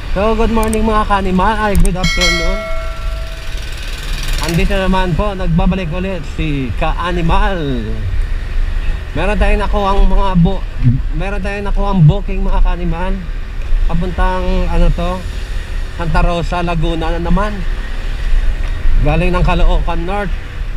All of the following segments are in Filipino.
So good morning mga kanimal, ay good afternoon. Andito naman po, nagbabalik ulit si Ka-Animal. Meron tayong nakuhang booking mga kanimal. Papuntang Santa Rosa, Laguna na naman. Galing ng Caloocan North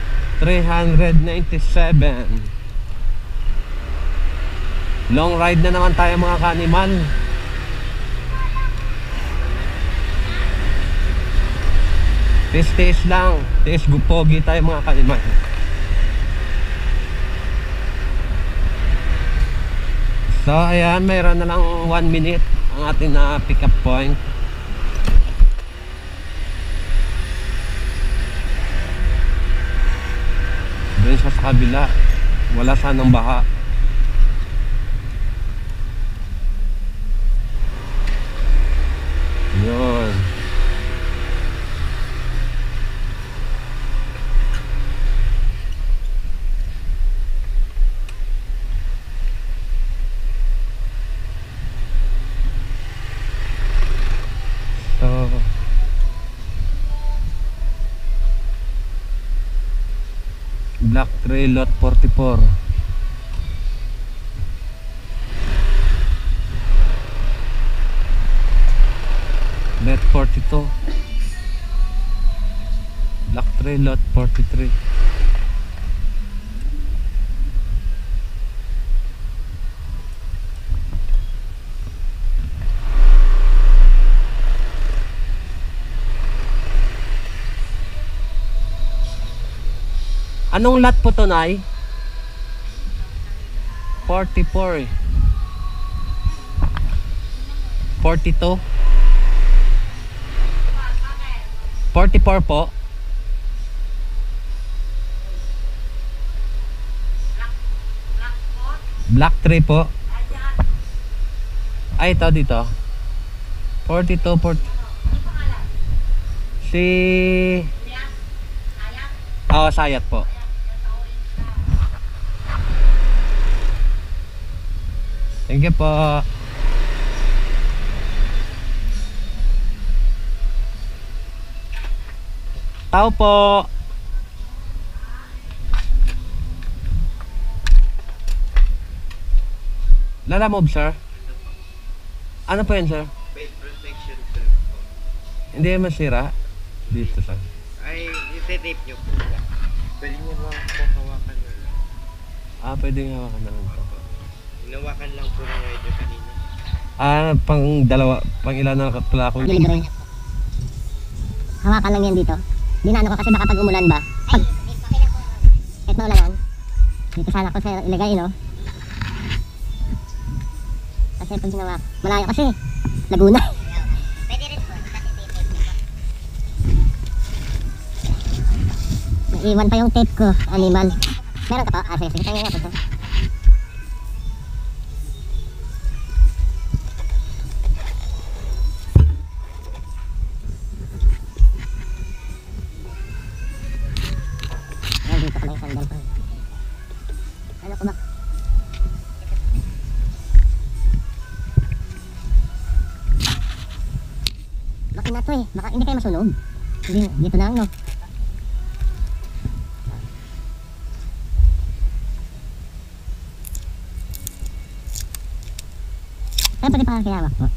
397. Long ride na naman tayo mga kanimal. Tiis lang, tiis gupogi tayo mga kanimal. So ayan, mayroon na lang 1 minute ang ating na pick up point. Doon sa kabila, wala sanang baha. Yun. Black Trail Lot 44. Lot 42. Black Trail Lot 43. Anong lot po to, Nay? 44 eh. 42 44 po. Black tree po. Ay, ito dito 42 40. Si Sayat po. Thank you po. Tao po. Lala move, sir. Ano po yan, sir? Paint protection, sir. Hindi masira dito, sir. Ay, iti-tape nyo po. Pwede nyo lang po hawakan na lang. Pwede nga hawakan naman po. Hinawakan lang po ng radio kanina. Pang ilan na pala ako. Hawakan lang yan dito. Dinano ko kasi baka pag umulan ba? Kahit maulanan. Dito sana ko sa ilagay, no? Kasi pag hinawak, malayo kasi. Laguna. Pwede rin po. Naiwan pa yung tape ko, animal. Meron ka pa? Sige, tingin nga po ito. Dito ka lang yung sandal ko. Ano ko ba? Laki na to eh. Baka hindi kayo masunog. Hindi, dito na lang, no? Kaya pwede pa kayawak po.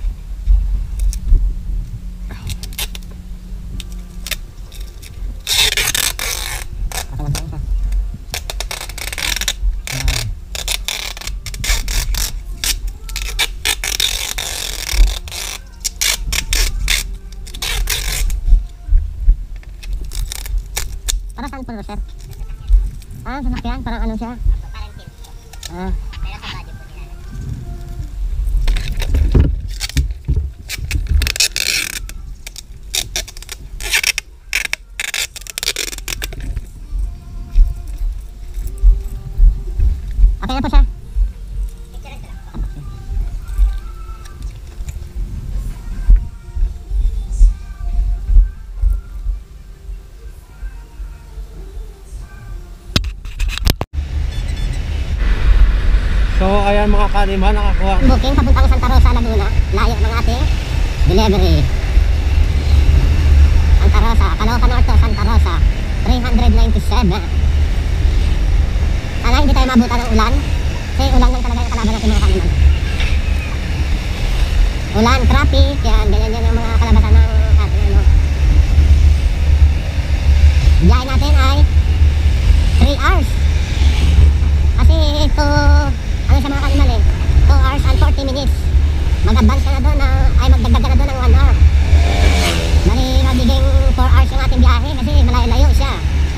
Para saan po, sir? Sasakyan? Parang ano siya? Parang tilt po. Pero sa body po nilalagay. Okay na po, sir. So ayan mga kanima, nakakuha. Booking papuntang Santa Rosa, Laguna. Layo ng ating delivery. Santa Rosa, Caloocan Norte, Santa Rosa, 397. Sana hindi tayo mabutan ng ulan. Kasi ulan lang talaga yung kalaban natin mga kaniman. Ulan, traffic, yan, ganyan yan ang mga kalabasan ng ating ano. Biyahe natin ay 3 hours. Kasi ito, ano sa mga kaniman eh, 2 hours and 40 minutes. Mag-advance ka na doon, ay magdagdag ka na doon ng 1 hour. Bali, magiging 4 hours yung ating biyahe kasi malayo-layo siya.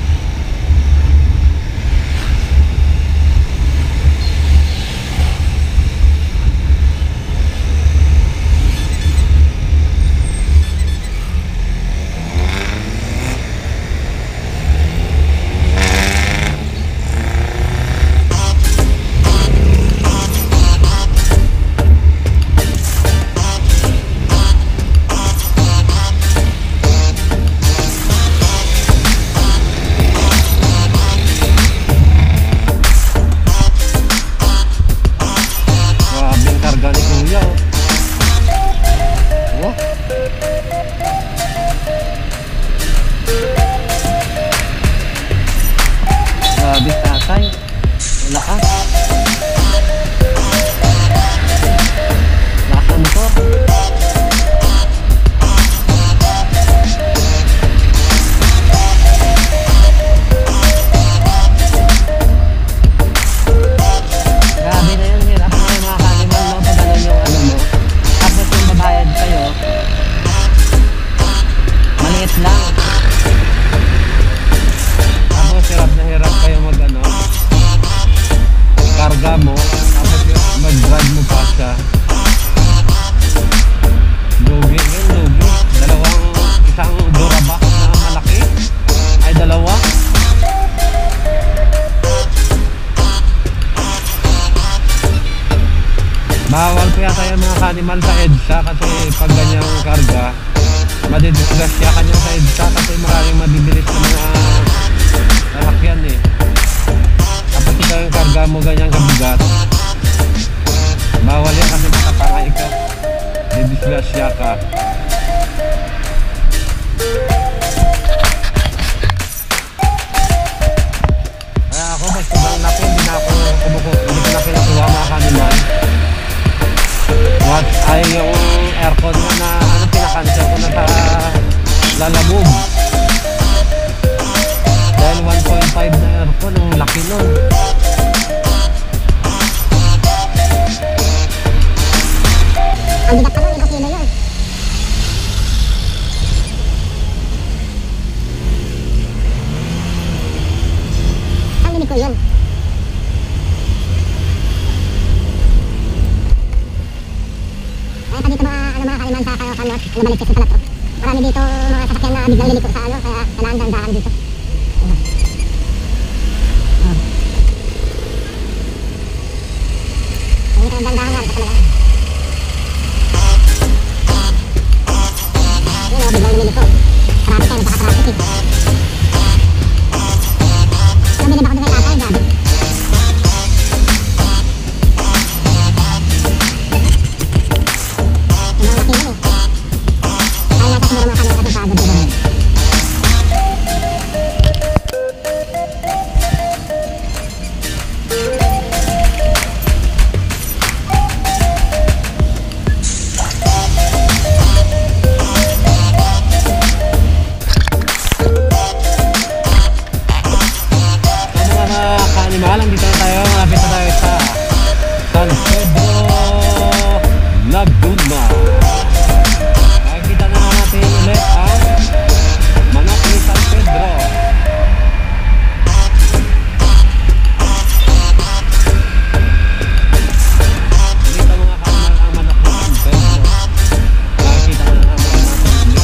Bawal po yata yung mga kanimal sa EDSA kasi pag ganyang karga madidisgrasya ka niya sa EDSA kasi maraming mabibilis na mga sasakyan eh. Kapag ikaw yung karga mo ganyang kabigat, bawal yan kasi matapangay ka, didisgrasya ka. Kaya ako mas sobrang laki, hindi na ako kinukuha mga kanimal. What ay yung aircon mo na ano, pinakancel ko na sa Lalamove dahil 1.5 na aircon, ang laki nun. Ang bigat pa nun, 5 kilo yun. Ang limit ko yun. Dito mga kaliman sa Caloocan North, nabalik kasi pala to. Marami dito mga sasakyan na biglang liliko sa ano, kaya kailangan dandahan dito. Hindi tayo dandahan lang sa talaga. Yun o, biglang liliko. Traffic tayo, nagkaka-traffic eh. Sabi na ba ako doon kay tatay, gabi? Malang dito na tayo, malapit na tayo sa San Pedro Laguna. Nakikita na natin ulit ang manok ni San Pedro. Dito mga kanimal ang manok ni San Pedro. Nakikita na natin ulit.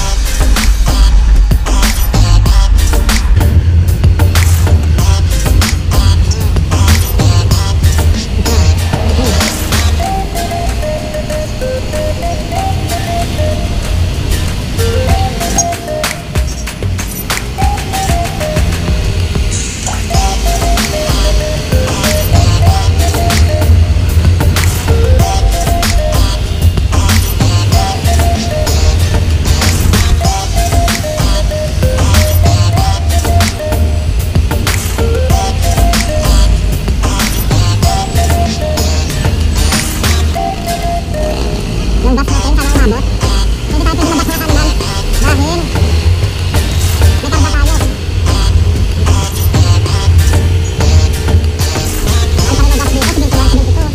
gamot. Hindi tayo pwede mabas mga kanimal dahil may karga tayo. Ang tayo ng gas dito, 71, 72.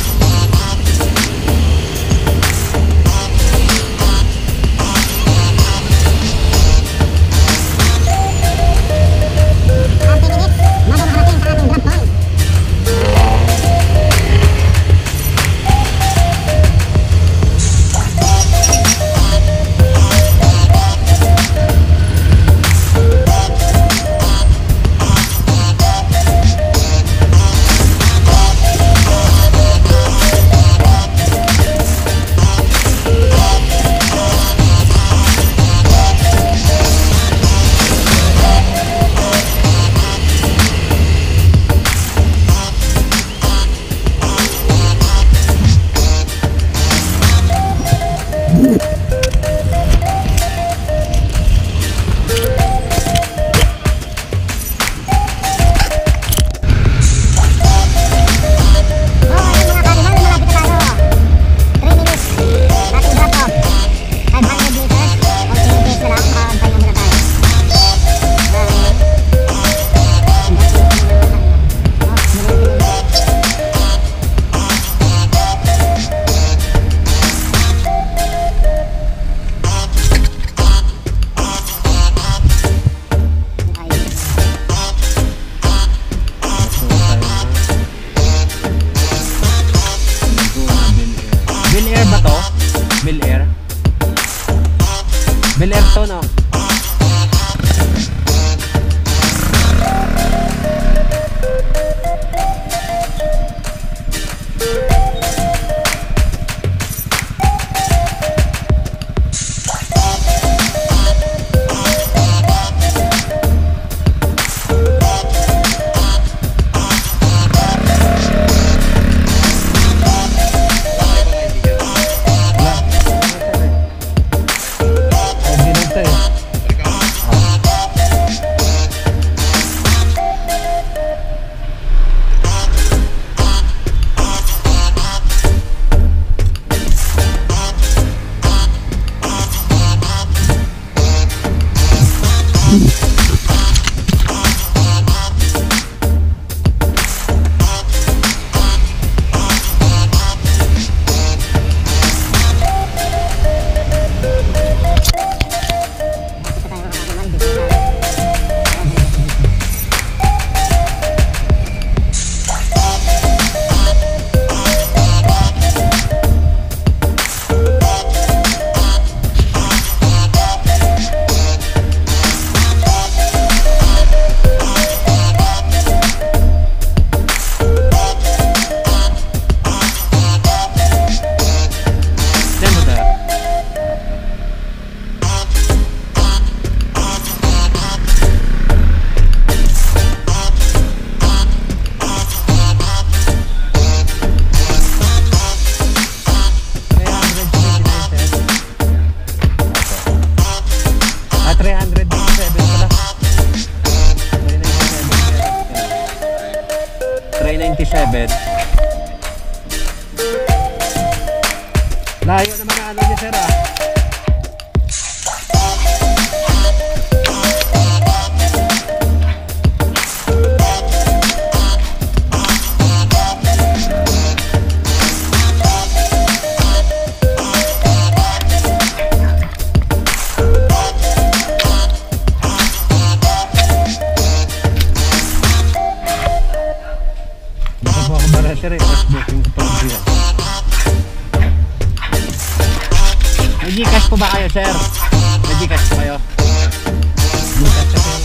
Bel Air to, no? Layo naman ang ano niya, sir, ah. Baka po ako bara, sir, first booking ko pa lang yan. May Gcash po ba kayo, sir? May Gcash po kayo? Gcash po kayo,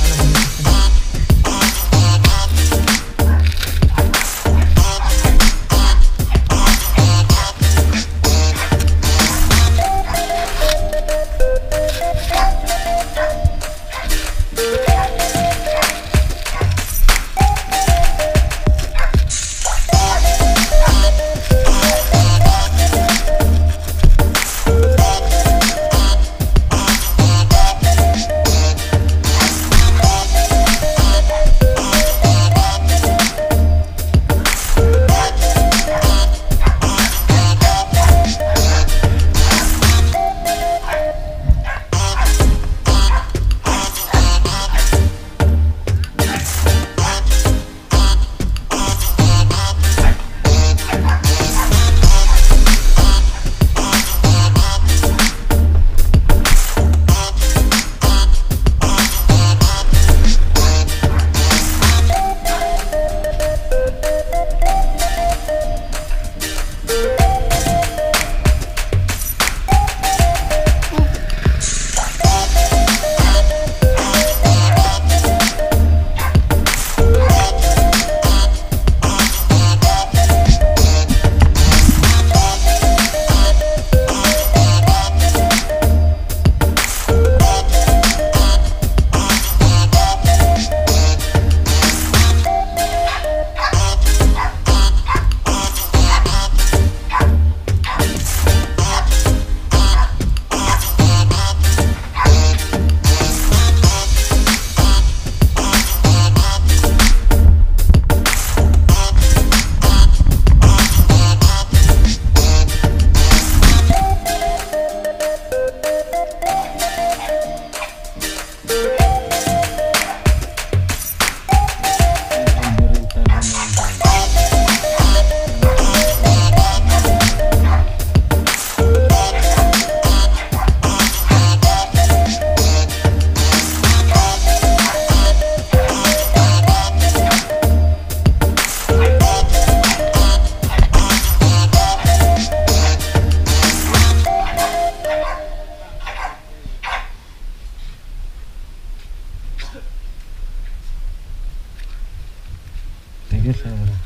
you, sir.